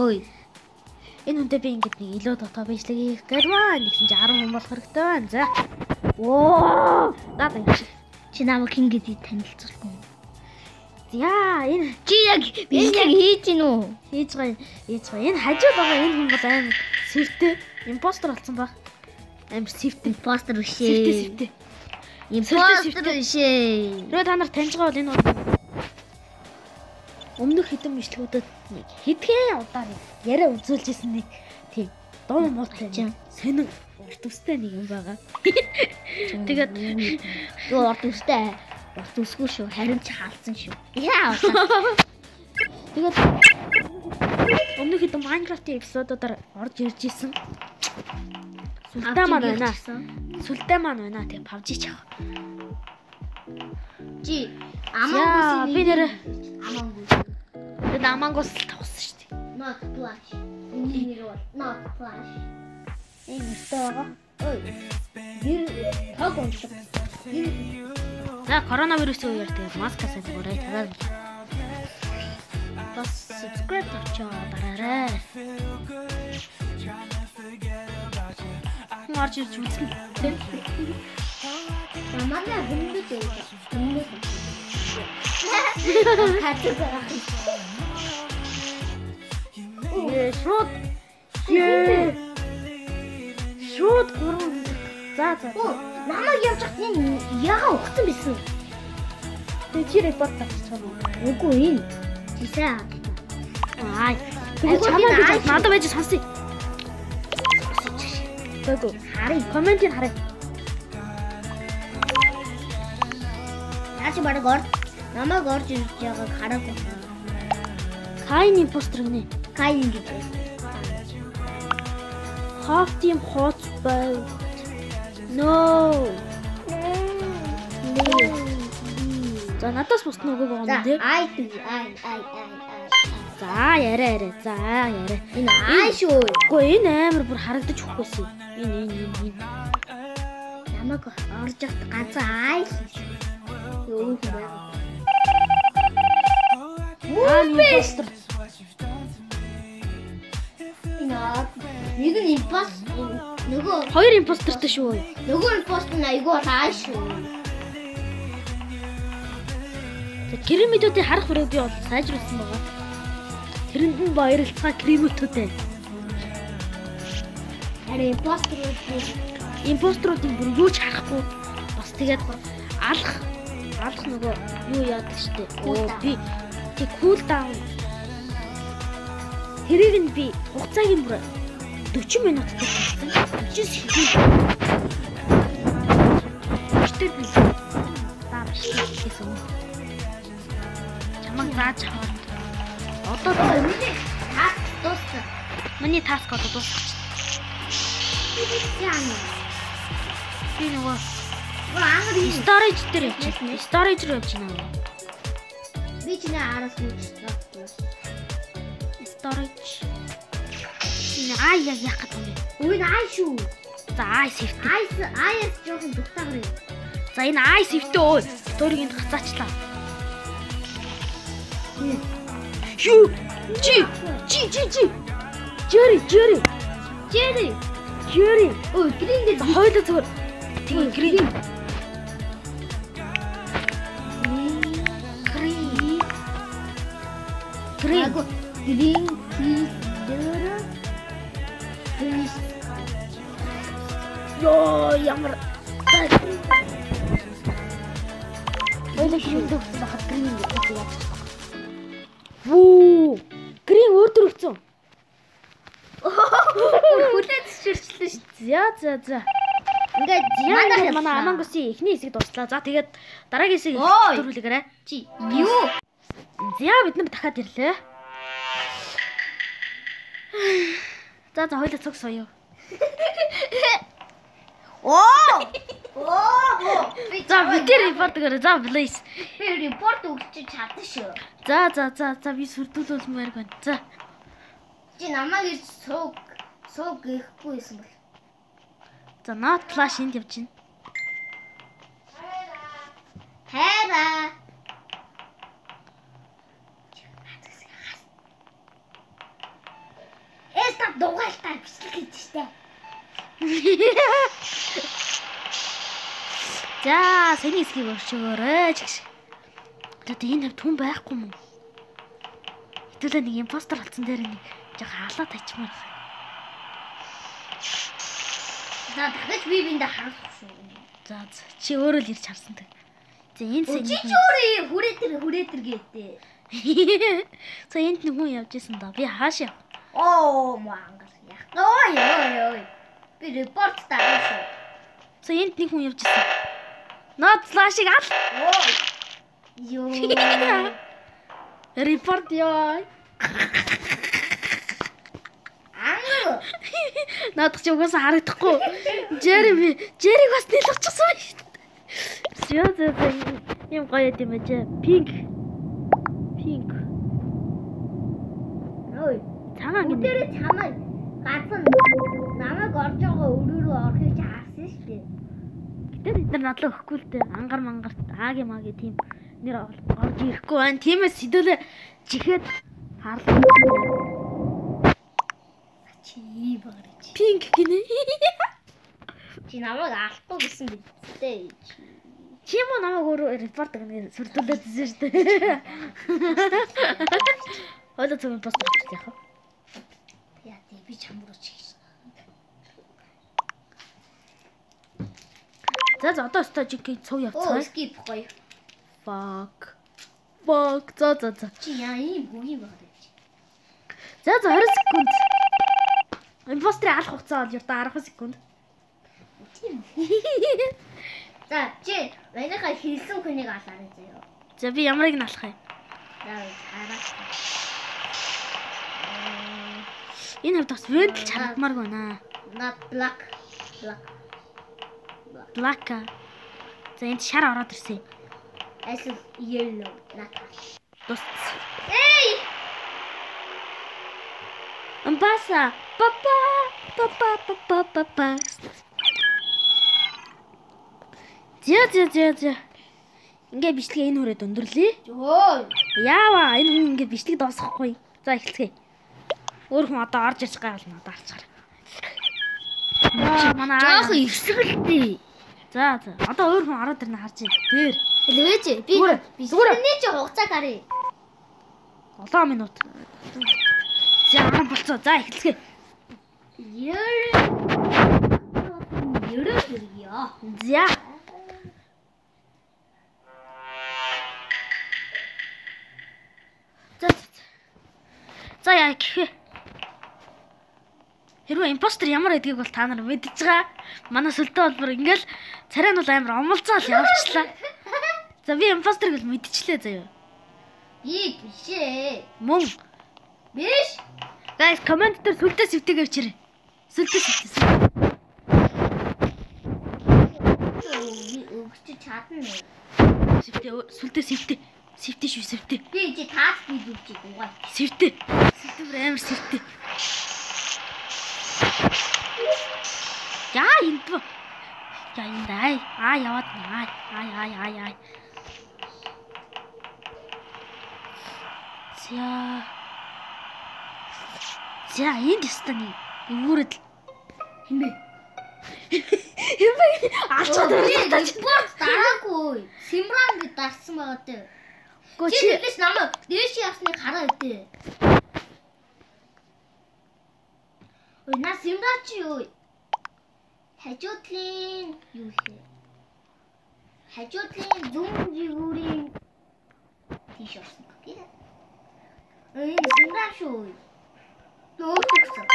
Ой. Энэ хүнтэй би ингэж нэг илүү дотоо бийжлэг хийх гээд байна. Нэгсэн чи 10 хүн болох хэрэгтэй байна. За. Оо. Даа ингэ. Чи намайг хин гэдгийг танилцуулсан юм. Яа, энэ Чи яг бийжлэг хийж гин үү? хийж байгаа. Энэ хажууд байгаа энэ хүн бол амар сэвтэй. Импостер болсон баг. Амар сэвтэй. Импостер биш ээ. Сэвтэй. Импостер биш ээ. Тэрөө та нар таньж байгаа бол энэ бол өмнөх хэдэн бичлэгүүдэд нэг хэдхэн удаа нэг яриа үзүүлжсэн нэг тийм дуу муутай сонин урт үстэй нэг юм байгаа. Тэгээд юу урт үстэй? Урт үсгүй шүү. Харин ч хаалцсан шүү. Яа. Тэгээд өмнөх хэдэн Minecraft-ийн эпизодуудаар орж ирж исэн. Сүлдээ маань байна. Сүлдээ маань байна. Тэгээ PUBG ч авах. Чи Яа, би нэр Among тэгээд Among Us тавсан шүү дээ. Not Flash. Энэ нэр бол Not Flash. Энэ нэртэй байгаа. Ой. Гэр таг онцлог. За коронавирусын үеэр тэгээд маскасаа зүгээрээ тавиад бас subscribe тавьчаа дараарай. Марч ирж үзсэн тийм. Манай хүндэт үү? Хүндэт. Хатдаг. Шууд. Шууд гурван. За. Намайг явж хат энэ яга ухсан бисэн. Тэгээ чи репорт тавьчихсан уу? Үгүй энэ. Тисаа. Аа. Тэгээд надад байж сонсъё. Тэгвэл харъя. Комментиг харъя. Наач баг орд. Намайг орж ирж байгааг хараагүй. Кайн импостер гинэ. Кайн гэж. Half team hotspot. No. За надаас бус нөгөө байгаа юм тий. Ай. За яриа. За яриа. Энэ ай шүү. Үгүй энэ амар бүр харагдаж өгөхгүйсэн. Энэ. Намайг орж явах ганцхан ай. Юу юм бэ? Импостер. Нэг нь импостер. Нөгөө Хоёр импостертэй шүү. нөгөө импостер нь айгүй ай шүү. Кремитүүдийг харах бүрээ би бол сайжруулсан байгаа. Тэрэнд нь баярлцгаа кремитүүдээ. Харин Импостеруудын бүр юу ч харахгүй. Бас тэгээд алах нөгөө юу яадаг штэ. Би тэг кул даун. Тэрийг нь би хугацааг нь бүр 40 минуттай хийсэн. 40 секунд. Өчтөр би тааш хийсэн. Чамаг зааж аваад. Одоо таск дууссан. Миний таск одоо дуусчих. Яа. Би нөгөө Англи storage дээр явчих. Storage руу явчих наа. би ч нэ араас үүсэж. Storage. Яах гэдэг юм бэ? Үгүй ай шүү. За safety. Айс жоохон дутаагаар юм. За энэ safety өө. Сториг энд гацаачлаа. Юу? Чи. Jerry. Ой, грин гэж Хойлоо зүгээр. Тэгээ green. Green Ёо ямар. Хойлоо green дөхсөн бахад green гэж яадаг. Вуу! Green өөртөө өгсөн. хүлээд ширчлээ шүү. За. Ингээд манай Among Us-ийн эхний хэсэг дурслаа. За тэгээд дараагийн хэсгийг төрүүлгээрэй. Чи юу? За бид нар дахиад ирлээ. За хоёлаа цог соёо. Оо! За бид репорт гэрээ. За please. Би репорт өгч чадсан шүү. За би сүрдүүлүүлмээр байна. За. Чи намайг ирж сууг гэхгүй юм бол. За not flash энд явж байна. За, сэний хэсгийг өршөөрэй ч гэж. Тэгээд энэ түн байхгүй мó. Хэдүүлээ нэг импостер болсон дээр нэг жоо хаалаа тачмаар байна. За дахиж би биндээ харуулах шүү. За чи өөрөө л ирж харсан тэг. За энэ сэний. Чи өөрөө хүрээтэр гээдээ. За энд нэг хүн явж исэн да. Би хааш яв. Оо мангар яах. Ой. Би репорт таарсан шүү. За энд нэг хүн явж исэн. Наад флашиг ал. Ой. Ёо. Репорт ёо. Наадах чи угаасаа харагдахгүй. Жериг бас нэлгчихсан байна шүү дээ. Зөө юм гоё юм аа. Пинк. Ой. Цагаан гинэ. Тэр чамаа ганцхан намайг орж байгаа өрөө рүү орохыг харсан шүү дээ. Гэтэл бид нар надлаа өгөхгүй л дээ. Ангар мангарт ааги маги тийм нэр орж ирэхгүй байна. Тиймээс сэдвэлээ жихэд харлаа. Чи багч. Пинк гинэ. Чи намайг алдахгүй гэсэн биз дээ. Чи мо намайг өөрөө репорт гэнэ сүрдүүлээд үзсэн шүү дээ. Хойло зөв пост хийх яах вэ? Яа тий би чамрууч хийсэн. За одоо стажиг цуг явцгаа. Skip гоё. Fuck. За. Чи яа ийм бүгийн багч. За 20 секунд. Импостер алах хугацаа бол ердөө 10 секунд. За чи манайхаа хийсэн хүнийг алаарай заяа. За би ямарыг нь алах юм. За хараа. Энэ хувьд бас вэдл чанамааргүй наа. Not black. Black. За энд шар ороод ирсэн. As yellow. Not. Тус. Эй! Амбаса. Папа. За. Ингээ бичлэгээ энэ хүрээд өндөрлөе. Өө. Яава, энэ хүн ингээ бичлэг дуусгахгүй. За эхэлцгээе. Өөр хүн одоо орж ирж байгаа бол надад арчаар. Манай Жоох ихсгэлтэй. За. Одоо өөр хүн ороод ирнэ харж байна. Тэр. Хэлвэж би бичлэгний чи хугацаа гарыг. 7 минут. За 10 болцоо. За эхэлцгээе. Ерөө хэрэгё. За. За яа гэхээ. Хэрвээ импостер ямар гэдгийг бол та нар мэдж байгаа. Манай сүлдээ болбор ингээл царай нь бол амар омолцоол явуулчлаа. За би импостерыг л мэдчихлээ заяа. Бишээ. Мөн. Биш. Guys, комент дээр сүлдээ сэвтэйгээ өчрээ. Сүлдээ сэвтэй. Өгч чадна. Сүлдээ сэвтэй. Сэвтэй шүү сэвтэй. Би чи таск хийвчиг угаа. Сэвтэй. Сэвтэй амар сэвтэй. Яа энд ай. Яваад ай. За энд ястаны өвөрөд хинбэ. Ачаад спорт дараагүй. Симран гэж дарсан байгаа дээ. Чи хэлээс намайг дээш ясныг хараа өдөө. Ой на симран чи юу? Хажуудлын юу вэ? Хажуудлын зүүн жигүүрийн тийш орсон гэх юм. Ой симран шүү. Лоогдсон.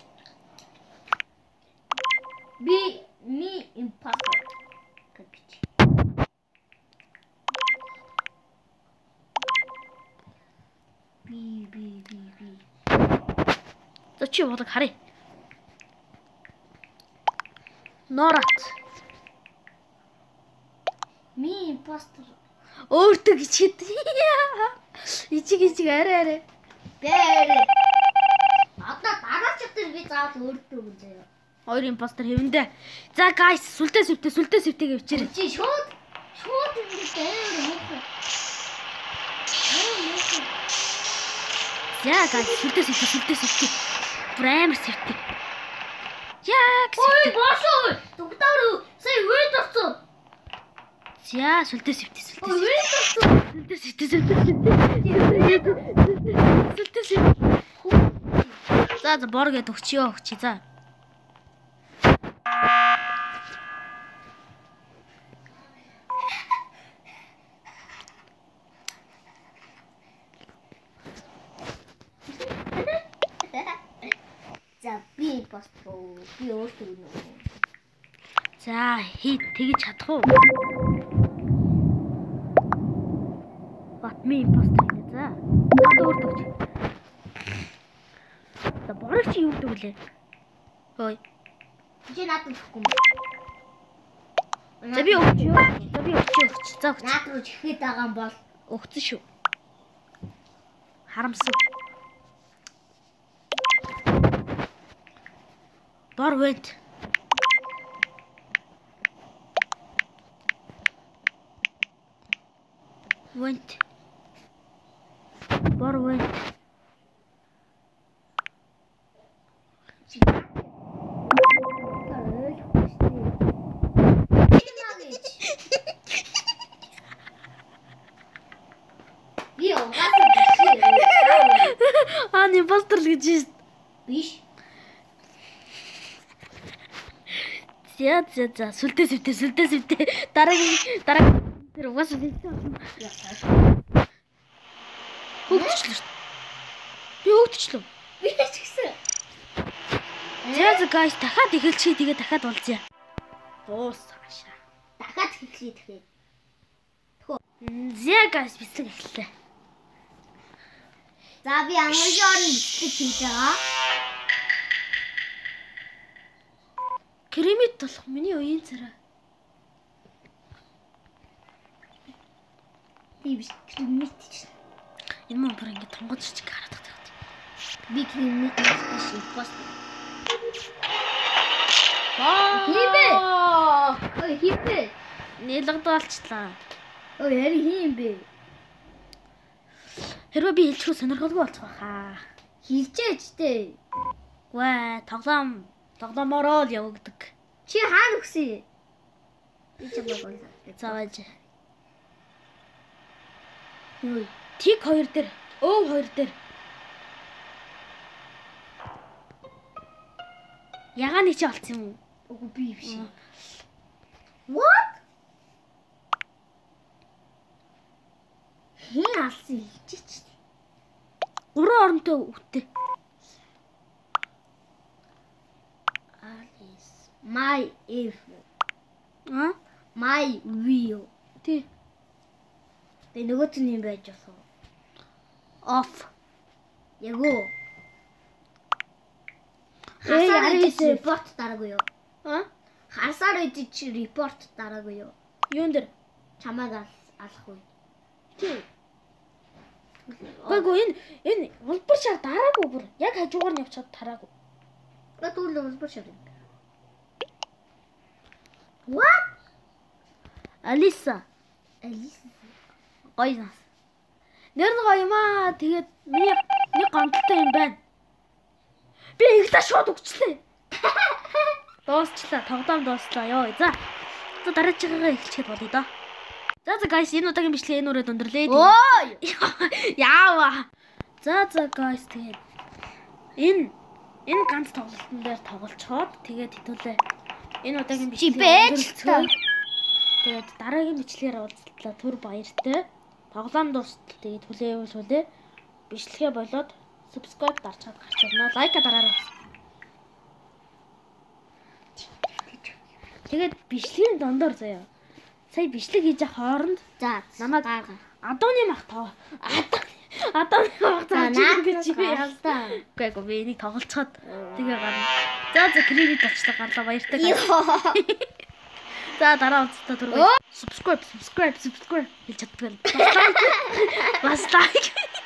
Me imposter. Капич. Би. За чи бодог харъя. Норат. Me imposter. Өөртөө гिचгэд. Ичиг арай. Бэр. Одоо дараачдэр би заавал өөртөө гүлээ. Хоёр импостер хэвэндээ. За guys, сүлдээ сэвтэйгээ өчрээ. Чи шууд ингэж дээр. За guys, сүлдээ сэвтэй. Праймер сэвтэй. Яг Ой, бошоо. Дугтаар сая үед орсон. За сүлдээ сэвтээ Ой, сүлдээ За бор гээд өгчөө. За. За би паспорт би өөртөө нөө. За тэгж чадах уу? Батми импостер ингэ за. Өөртөө. За борыг чи юу гэдэг вэ? Хөөе. Чи надад өгөхгүй юм. За би өгчөө. За өгч. Наад руу чихээд байгаа юм бол Өгсөн шүү. Харамсав. Бор вэт. Бор вэт. Би угаасаа биш. Ани постэр гэж Биш. За сүлдээ. Дараагийн тэр угаасаа биш. Хөгдөчлөө шүү. Би хөгдөчлөө. Би ч гэсэн. За guys дахиад эхэлчихье тэгээ дахиад уулзъя. Дуусгаашаа. Дахиад хэлхий тэгэхээр. За guys бэлэг эхэллээ. За би ангажаар нь бэлэг хийж байгаа. Кремит болох миний уян царай. Би биш кремит чинь. Энэ мөн бүр ингэ тонгоц чиг хараад байгаа. Би кремит биш пост. Хибэ. Ой хибэ. Нэлгдүүлчлаа. Ой яри хийм бэ? Хэрвээ би хэлчихвэл сонирхолгүй болчих واخа. Хилчээч дээ. Гүй тоглоомороо л явагддаг. Чи хаана өгсөн? Би ч боолоо. Зааж. Ой. Тик 2 дээр, өв 2 дээр. Ягааны чи олцсон юм уу? Үгүй би биш. What? Хин алсан хэлчихэж. 3 оронтой үтээ. Alice. My if. А? My view. Тий. Би нөгөөт нь юм байж болох. Off. Ягөө. Хасаар идэж репорт дараагүй юу? А? Хасаар идэж репорт дараагүй юу? Юун дээр? Чамайг алах уу? Тий. Гайгүй энэ улбар шар дараагүй бүр. Яг хажуугаар нь явчихад тараагүй. Бат үл улбар шар. What? Алиса. Гоё нас. Нэр нь гоё юм аа. Тэгээд миний нэг гомдолтой юм байна. Би ихтэй шууд өгчлээ. Дуусчлаа. Тоглоом дуусчлаа ёо. За дараачихгаа эхэлчихэд болъё доо. За guys энэ удаагийн бичлэг энэ үрээд өндөрлөө. Ой! Яава. За guys тэгээд энэ ганц тоглолтын дээр тоглолцоод тэгээд хэдүүлээ. Энэ удаагийн бичлэг өндөрлөцгөө. Тэгээд дараагийн бичлэгээр уулзлаа. Түр баяртай. Тоглоом дуустал тэгээд хүлээвүүлээ. Бичлэгээ болоод subscribe дарчаад гарч ирнэ. Лайка дараарай. Тэгээд бичлэгийн дондор заяа. Сая бичлэг хийж байгаа хооронд За намайг гарга. Адууны мах тоо. Адууны мах За наад чи яалтаа. Үгүй би энийг тоглолцоод тэгээ гарна. За кредит авчлаа гарлаа баяртай. За дараа уулзтаа түрүү. Subscribe хийж чаддаг. Бас лайк.